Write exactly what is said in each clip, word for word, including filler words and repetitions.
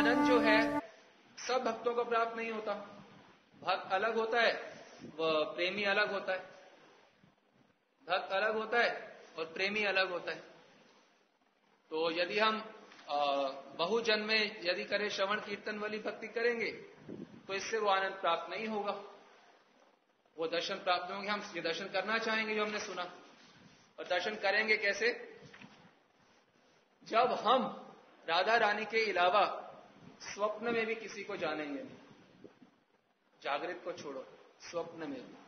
आनंद जो है सब भक्तों को प्राप्त नहीं होता। भक्त अलग होता है, वह प्रेमी अलग होता है। भक्त अलग होता है और प्रेमी अलग होता है। तो यदि हम बहुजन्म में यदि करें श्रवण कीर्तन वाली भक्ति करेंगे तो इससे वो आनंद प्राप्त नहीं होगा, वो दर्शन प्राप्त होंगे। हम ये दर्शन करना चाहेंगे जो हमने सुना, और दर्शन करेंगे कैसे? जब हम राधा रानी के अलावा स्वप्न में भी किसी को जानेंगे नहीं। जागृत को छोड़ो, स्वप्न में भी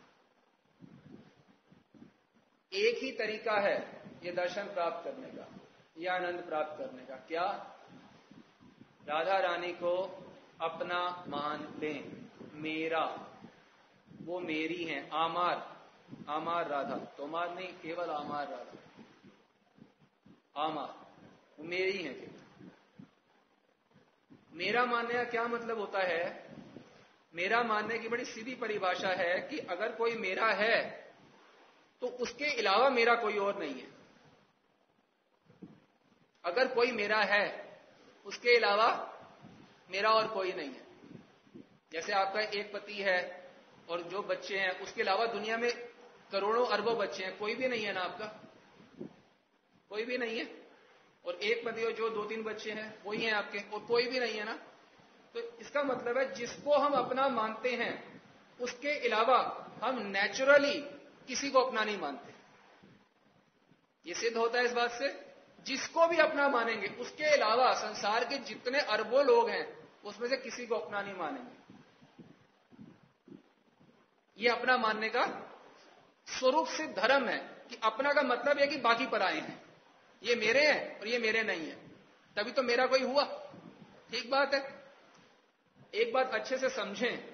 एक ही तरीका है ये दर्शन प्राप्त करने का, ये आनंद प्राप्त करने का। क्या? राधा रानी को अपना मान लें। मेरा, वो मेरी हैं। आमार, आमार राधा, तोमार नहीं, केवल आमार राधा। आमार, वो मेरी हैं केवल। मेरा मानने का क्या मतलब होता है? मेरा मानने की बड़ी सीधी परिभाषा है कि अगर कोई मेरा है तो उसके अलावा मेरा कोई और नहीं है। अगर कोई मेरा है उसके अलावा मेरा और कोई नहीं है। जैसे आपका एक पति है और जो बच्चे हैं, उसके अलावा दुनिया में करोड़ों अरबों बच्चे हैं, कोई भी नहीं है ना आपका, कोई भी नहीं है। और एक पति और जो दो तीन बच्चे हैं वही हैं आपके, और कोई भी नहीं है ना। तो इसका मतलब है जिसको हम अपना मानते हैं उसके अलावा हम नेचुरली किसी को अपना नहीं मानते। ये सिद्ध होता है इस बात से, जिसको भी अपना मानेंगे उसके अलावा संसार के जितने अरबों लोग हैं उसमें से किसी को अपना नहीं मानेंगे। ये अपना मानने का स्वरूप से धर्म है कि अपना का मतलब है कि बाकी पराए हैं, ये मेरे हैं और ये मेरे नहीं है, तभी तो मेरा कोई हुआ। ठीक बात है। एक बात अच्छे से समझें,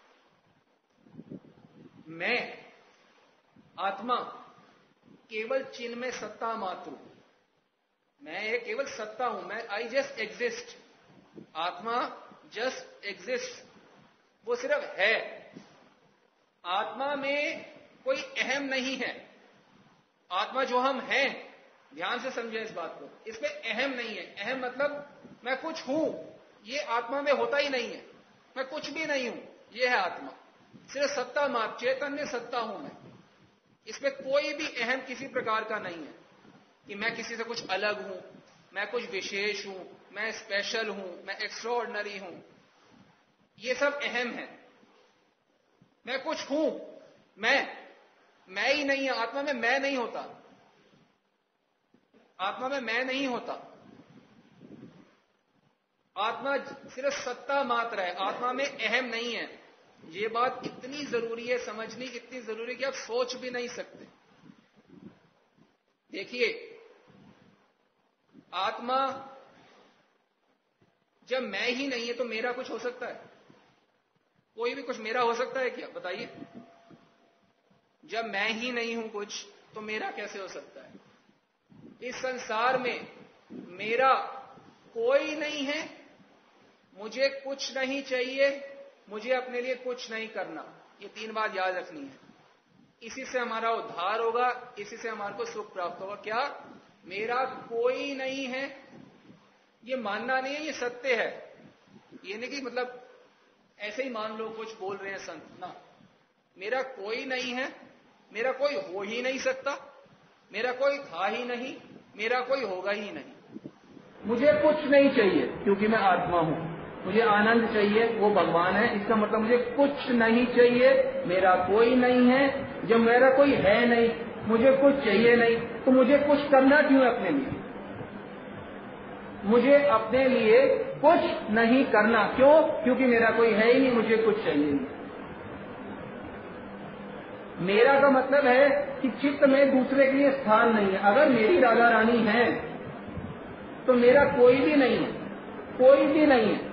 मैं आत्मा केवल चिन्ह में सत्ता मात्र हूं। मैं एक केवल सत्ता हूं, मैं आई जस्ट एग्जिस्ट। आत्मा जस्ट एग्जिस्ट, वो सिर्फ है। आत्मा में कोई अहम नहीं है। आत्मा जो हम हैं, ध्यान से समझें इस बात को, इसमें अहम नहीं है। अहम मतलब मैं कुछ हूं, ये आत्मा में होता ही नहीं है। मैं कुछ भी नहीं हूं, ये है आत्मा। सिर्फ सत्ता मात्र, चैतन्य सत्ता हूं मैं। इसमें कोई भी अहम किसी प्रकार का नहीं है कि मैं किसी से कुछ अलग हूं, मैं कुछ विशेष हूं, मैं स्पेशल हूं, मैं एक्स्ट्राऑर्डिनरी हूं। ये सब अहम है। मैं कुछ हूं, मैं मैं ही नहीं है। आत्मा में मैं नहीं होता। आत्मा में मैं नहीं होता। आत्मा सिर्फ सत्ता मात्र है, आत्मा में अहम नहीं है। ये बात इतनी जरूरी है समझनी, इतनी जरूरी कि आप सोच भी नहीं सकते। देखिए, आत्मा जब मैं ही नहीं है तो मेरा कुछ हो सकता है? कोई भी कुछ मेरा हो सकता है क्या? बताइए। जब मैं ही नहीं हूं कुछ, तो मेरा कैसे हो सकता है? इस संसार में मेरा कोई नहीं है, मुझे कुछ नहीं चाहिए, मुझे अपने लिए कुछ नहीं करना। ये तीन बात याद रखनी है। इसी से हमारा उद्धार होगा, इसी से हमारे को सुख प्राप्त होगा। क्या? मेरा कोई नहीं है, ये मानना नहीं है, ये सत्य है। ये नहीं कि मतलब ऐसे ही मान लो कुछ बोल रहे हैं संत ना। मेरा कोई नहीं है, मेरा कोई हो ही नहीं सकता, मेरा कोई था ही नहीं, मेरा कोई होगा ही नहीं। मुझे कुछ नहीं चाहिए क्योंकि मैं आत्मा हूं। मुझे आनंद चाहिए, वो भगवान है। इसका मतलब मुझे कुछ नहीं चाहिए, मेरा कोई नहीं है। जब मेरा कोई है नहीं, मुझे कुछ चाहिए नहीं, तो मुझे कुछ करना क्यों है अपने लिए? मुझे अपने लिए कुछ नहीं करना। क्यों? क्योंकि मेरा कोई है ही नहीं, मुझे कुछ चाहिए नहीं। मेरा का मतलब है कि चित्त में दूसरे के लिए स्थान नहीं है। अगर मेरी राधा रानी है तो मेरा कोई भी नहीं है, कोई भी नहीं है।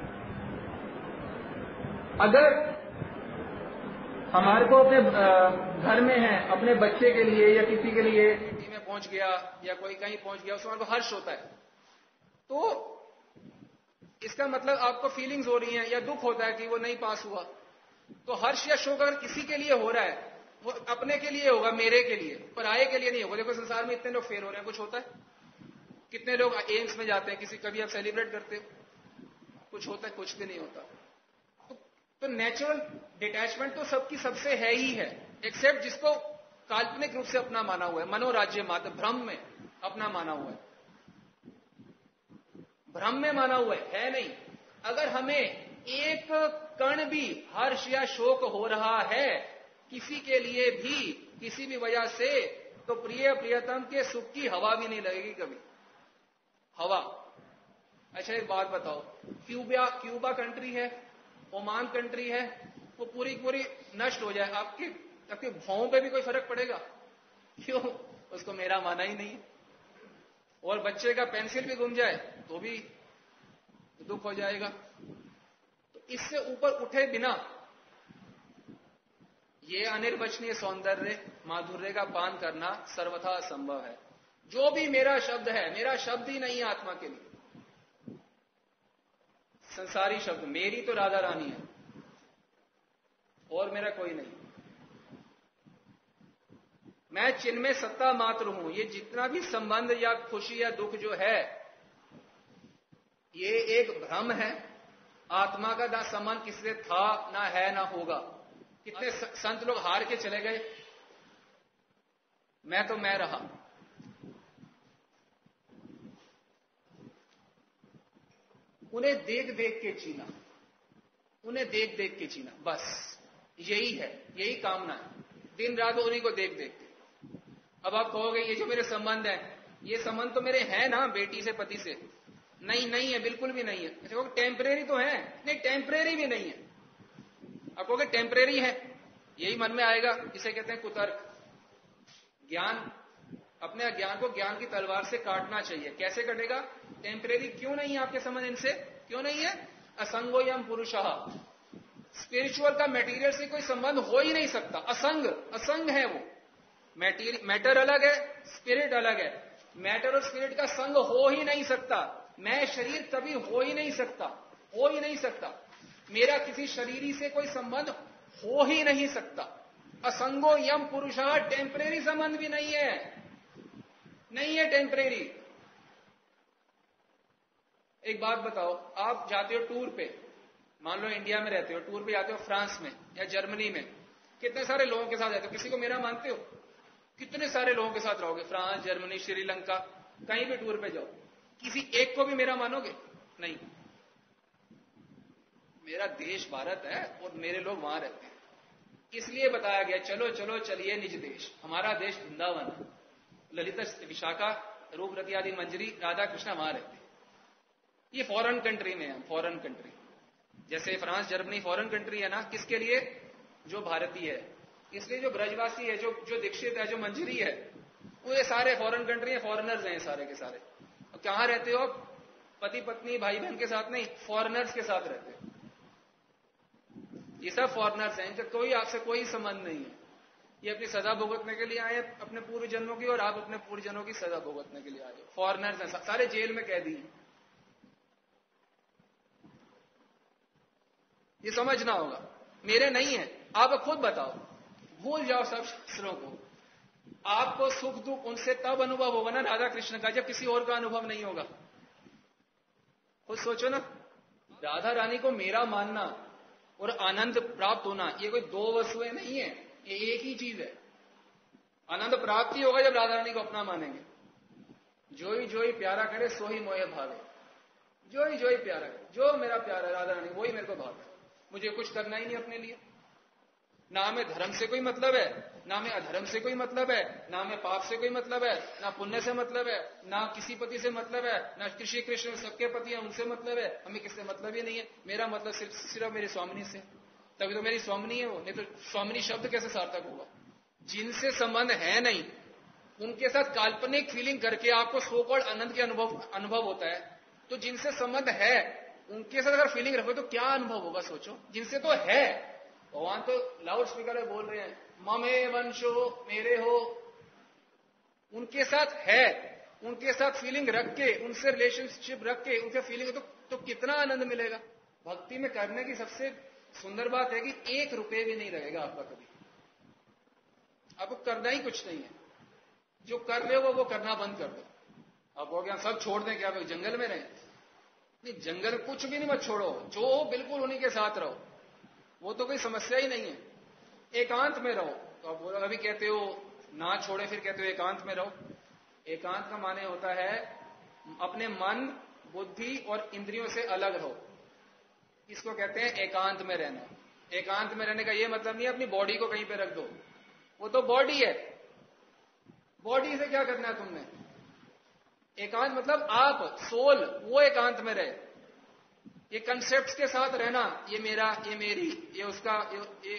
अगर हमारे को अपने घर में है, अपने बच्चे के लिए या किसी के लिए ड्यूटी में पहुंच गया या कोई कहीं पहुंच गया, उसमें हमारे को हर्ष होता है, तो इसका मतलब आपको फीलिंग्स हो रही हैं या दुख होता है कि वो नहीं पास हुआ। तो हर्ष या शोक अगर किसी के लिए हो रहा है, वो अपने के लिए होगा, मेरे के लिए, पराये के लिए नहीं होगा। देखो संसार में इतने लोग फेल हो रहे हैं, कुछ होता है? कितने लोग एम्स में जाते हैं, किसी कभी आप सेलिब्रेट करते हो? कुछ होता है, कुछ भी नहीं होता। तो, तो नेचुरल डिटैचमेंट तो सबकी सबसे है ही है, एक्सेप्ट जिसको काल्पनिक रूप से अपना माना हुआ है, मनोराज्य मात्र भ्रम में अपना माना हुआ है, भ्रम में माना हुआ है, है नहीं। अगर हमें एक कण भी हर्ष या शोक हो रहा है किसी के लिए भी किसी भी वजह से, तो प्रिय प्रियतम के सुख की हवा भी नहीं लगेगी कभी, हवा। अच्छा एक बात बताओ, क्यूबा क्यूबा कंट्री है, ओमान कंट्री है, वो पूरी पूरी नष्ट हो जाए, आपके आपके भावों पे भी कोई फर्क पड़ेगा? क्यों? उसको मेरा माना ही नहीं। और बच्चे का पेंसिल भी गुम जाए तो भी दुख हो जाएगा। तो इससे ऊपर उठे बिना ये अनिर्वचनीय सौंदर्य माधुर्य का पान करना सर्वथा असंभव है। जो भी मेरा शब्द है, मेरा शब्द ही नहीं है आत्मा के लिए, संसारी शब्द। मेरी तो राधा रानी है और मेरा कोई नहीं। मैं चिन्मय सत्ता मात्र हूं। ये जितना भी संबंध या खुशी या दुख जो है, ये एक भ्रम है। आत्मा का ना संबंध किससे था, ना है, ना होगा। कितने संत लोग हार के चले गए, मैं तो मैं रहा। उन्हें देख देख के जीना, उन्हें देख देख के जीना, बस यही है, यही कामना है, दिन रात उन्हीं को देख देख के। अब आप कहोगे ये जो मेरे संबंध है, ये संबंध तो मेरे हैं ना बेटी से, पति से। नहीं, नहीं है, बिल्कुल भी नहीं है। अच्छा कहोगे टेम्परेरी तो है, नहीं टेम्परेरी भी नहीं है। आप कहोगे टेम्परेरी है, यही मन में आएगा, इसे कहते हैं कुतर्क। ज्ञान, अपने अज्ञान को ज्ञान की तलवार से काटना चाहिए। कैसे कटेगा? टेम्परेरी क्यों नहीं है आपके संबंध इनसे, क्यों नहीं है? असंगोयम पुरुषः, स्पिरिचुअल का मेटीरियल से कोई संबंध हो ही नहीं सकता। असंग, असंग है वो। मैटर अलग है, स्पिरिट अलग है। मैटर और स्पिरिट का संग हो ही नहीं सकता। मैं शरीर कभी हो ही नहीं सकता, हो ही नहीं सकता। मेरा किसी शरीरी से कोई संबंध हो ही नहीं सकता। असंगो यम पुरुषः, टेम्परेरी संबंध भी नहीं है, नहीं है टेम्परेरी। एक बात बताओ, आप जाते हो टूर पे, मान लो इंडिया में रहते हो, टूर पे जाते हो फ्रांस में या जर्मनी में, कितने सारे लोगों के साथ रहते हो? किसी को मेरा मानते हो? कितने सारे लोगों के साथ रहोगे? फ्रांस, जर्मनी, श्रीलंका, कहीं भी टूर पे जाओ, किसी एक को भी मेरा मानोगे? नहीं। मेरा देश भारत है और मेरे लोग वहां रहते हैं, इसलिए बताया गया चलो चलो चलिए निज देश। हमारा देश वृंदावन है, ललिता, विशाखा, रूपरती आदि मंजरी, राधा कृष्णा वहां रहते हैं। ये फॉरेन कंट्री में है, फॉरेन कंट्री। जैसे फ्रांस, जर्मनी फॉरेन कंट्री है ना, किसके लिए? जो भारतीय है। इसलिए जो ब्रजवासी है, जो जो दीक्षित है, जो मंजरी है, वो ये सारे फॉरेन कंट्री है, फॉरेनर्स हैं सारे के सारे। और कहां रहते हो आप? पति पत्नी भाई बहन के साथ नहीं, फॉरेनर्स के साथ रहते हो। ये सब फॉरेनर्स हैं, इनका कोई आपसे कोई संबंध नहीं है। ये अपनी सजा भुगतने के लिए आए अपने पूर्व जन्मों की, और आप अपने पूर्व जन्मों की सजा भुगतने के लिए आए हो। फॉरेनर्स हैं, सारे जेल में कैदी हैं। ये समझना होगा, मेरे नहीं है। आप खुद बताओ, भूल जाओ सब शास्त्रों को। आपको सुख दुख उनसे तब अनुभव होगा ना राधा कृष्ण का, जब किसी और का अनुभव नहीं होगा। खुद सोचो ना, राधा रानी को मेरा मानना और आनंद प्राप्त होना, ये कोई दो वस्तुएं नहीं है, ये एक ही चीज है। आनंद प्राप्ति होगा जब राधा रानी को अपना मानेंगे। जो ही जो ही प्यारा करे सो ही मोहे भावे, जो ही जो ही प्यारा करे, जो मेरा प्यारा है राधा रानी, वही मेरे को भावे। मुझे कुछ करना ही नहीं अपने लिए। ना हमें धर्म से कोई मतलब है, ना हमें अधर्म से कोई मतलब है, ना हमें पाप से कोई मतलब है, ना पुण्य से मतलब है, ना किसी पति से मतलब है, ना कृषि कृष्ण सबके पति हैं उनसे मतलब है। हमें किससे मतलब ही नहीं है। मेरा मतलब सिर्फ सिर्फ मेरी स्वामिनी से, तभी तो मेरी स्वामिनी है वो, नहीं तो स्वामिनी शब्द कैसे सार्थक होगा? जिनसे संबंध है नहीं, उनके साथ काल्पनिक फीलिंग करके आपको सो कॉल्ड आनंद के अनुभव अनुभव होता है। तो जिनसे संबंध है उनके साथ अगर फीलिंग रखो तो क्या अनुभव होगा? सोचो। जिनसे तो है, भगवान तो लाउड स्पीकर में बोल रहे हैं, ममे वंशो, मेरे हो। उनके साथ है, उनके साथ फीलिंग रख के, उनसे रिलेशनशिप रख के, उनके फीलिंग तो, तो कितना आनंद मिलेगा। भक्ति में करने की सबसे सुंदर बात है कि एक रुपये भी नहीं लगेगा आपका कभी। आपको करना ही कुछ नहीं है। जो कर रहे हो वो करना बंद कर दो। आप हो गया सब छोड़ दें, क्या जंगल में रहें? नहीं, जंगल कुछ भी नहीं मत छोड़ो, जो बिल्कुल उन्हीं के साथ रहो, वो तो कोई समस्या ही नहीं है। एकांत में रहो। तो आप अभी कहते हो ना छोड़े, फिर कहते हो एकांत में रहो। एकांत का माने होता है अपने मन, बुद्धि और इंद्रियों से अलग रहो। इसको कहते हैं एकांत में रहना। एकांत में रहने का यह मतलब नहीं है अपनी बॉडी को कहीं पे रख दो, वो तो बॉडी है, बॉडी से क्या करना है तुमने। एकांत मतलब आप सोल, वो एकांत में रहे। ये कंसेप्ट्स के साथ रहना, ये मेरा, ये मेरी, ये उसका, ये, ये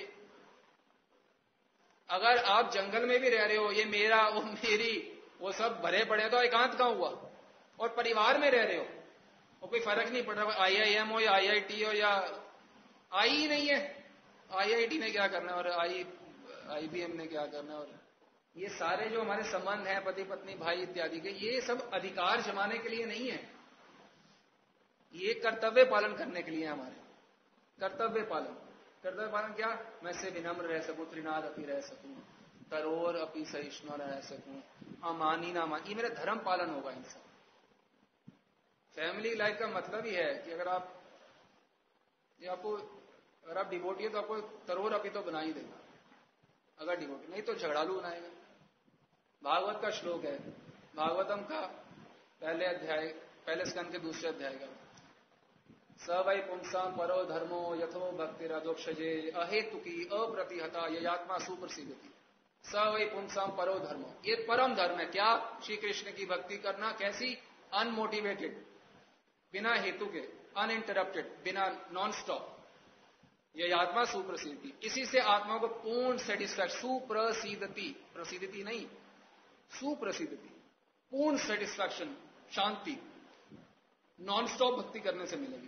अगर आप जंगल में भी रह रहे हो, ये मेरा, वो मेरी, वो सब भरे पड़े, तो एकांत कहां हुआ। और परिवार में रह रहे हो, और कोई फर्क नहीं पड़ रहा आई आई एम हो या आई आई टी हो, या आई ही नहीं है, आई आई टी ने क्या करना है और आई आई बी एम ने क्या करना है। और ये सारे जो हमारे संबंध हैं, पति पत्नी भाई इत्यादि के, ये सब अधिकार जमाने के लिए नहीं है, ये कर्तव्य पालन करने के लिए हमारे। कर्तव्य पालन, कर्तव्य पालन क्या, मैं से विनम्र रह सकूं, त्रिनाद अपी रह सकूं, तरोर अपी सहिष्णु रह सकूं, अमानी ना मान, ये मेरा धर्म पालन होगा इनसे। फैमिली लाइफ का मतलब ही है कि अगर आप ये आपको अगर आप डिवोटी है तो आपको तरोर अपी तो बना ही देगा, अगर डिवोटी नहीं तो झगड़ालू बनाएगा। भागवत का श्लोक है, भागवतम का पहले अध्याय, पहले स्कंद के दूसरे अध्याय का, स वै पुंसाम परो धर्मो यथो भक्ति रजोक्षजे अहेतुकी अप्रतिहता ययात्मा सुप्रसिद्धति। स वै पुंसाम परो धर्मो, ये परम धर्म है। क्या, श्री कृष्ण की भक्ति करना। कैसी, अनमोटिवेटेड, बिना हेतु के, अनइंटरप्टेड, बिना नॉन स्टॉप। यह आत्मा सुप्रसिद्धि, इसी से आत्मा को पूर्ण सेटिस्फैक्शन, सुप्रसिद्धति, प्रसिद्धति नहीं, सुप्रसिद्धति, पूर्ण सेटिस्फैक्शन, शांति, नॉन स्टॉप भक्ति करने से मिलेगी।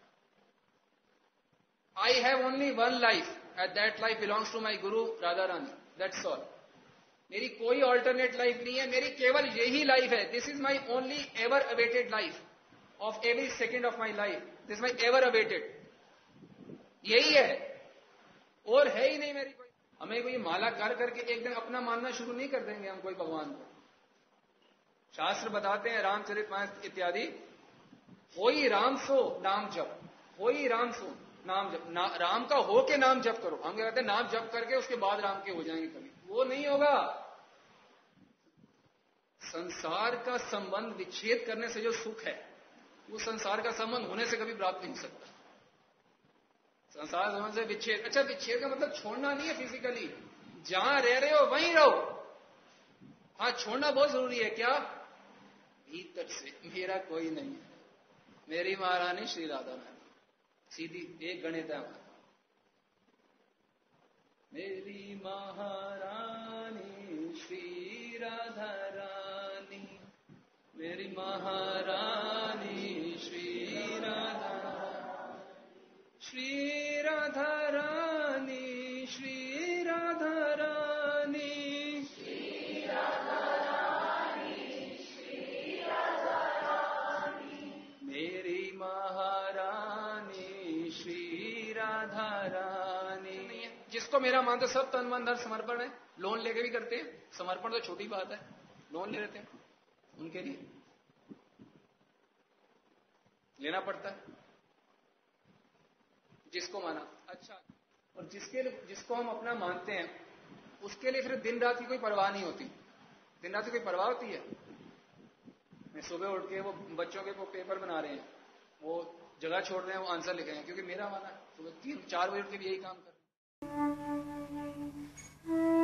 I have only one life and that life belongs to my guru Radha Rani, that's all. मेरी कोई ऑल्टरनेट लाइफ नहीं है, मेरी केवल यही लाइफ है। This is my only ever awaited life of every second of my life, this my ever awaited, यही है, और है ही नहीं मेरी कोई। हमें कोई माला कर करके एक दिन अपना मानना शुरू नहीं कर देंगे हम कोई भगवान को। शास्त्र बताते हैं, रामचरितमानस इत्यादि, हो ही राम सो नाम जप, हो ही राम सो नाम जप, ना, राम का हो के नाम जप करो। हम क्या कहते हैं, नाम जप करके उसके बाद राम के हो जाएंगे, कभी वो नहीं होगा। संसार का संबंध विच्छेद करने से जो सुख है, वो संसार का संबंध होने से कभी प्राप्त नहीं हो सकता। संसार संबंध से विच्छेद, अच्छा विच्छेद का मतलब छोड़ना नहीं है फिजिकली, जहां रह रहे हो वहीं रहो। हाँ, छोड़ना बहुत जरूरी है। क्या, भीतर से मेरा कोई नहीं है, मेरी महारानी श्री राधा रानी, सीधी एक गणित है हमारा, मेरी महारानी श्री राधा रानी, मेरी महारानी श्री राधा, श्री राधा रानी, श्री राधा रानी, श्री राधा रानी, श्री राधा रानी, मेरी महारानी श्री राधा रानी। जिसको मेरा मानते सब तन मन धन समर्पण है, लोन लेके भी करते हैं, समर्पण तो छोटी बात है, लोन ले लेते हैं, उनके लिए लेना पड़ता है जिसको माना। अच्छा, और जिसके जिसको हम अपना मानते हैं उसके लिए फिर दिन रात की कोई परवाह नहीं होती। दिन रात की कोई परवाह होती है? मैं सुबह उठ के वो बच्चों के वो पेपर बना रहे हैं, वो जगह छोड़ रहे हैं, वो आंसर लिख रहे हैं, क्योंकि मेरा माना सुबह तीन चार बजे उठ के भी यही काम कर रहे हैं।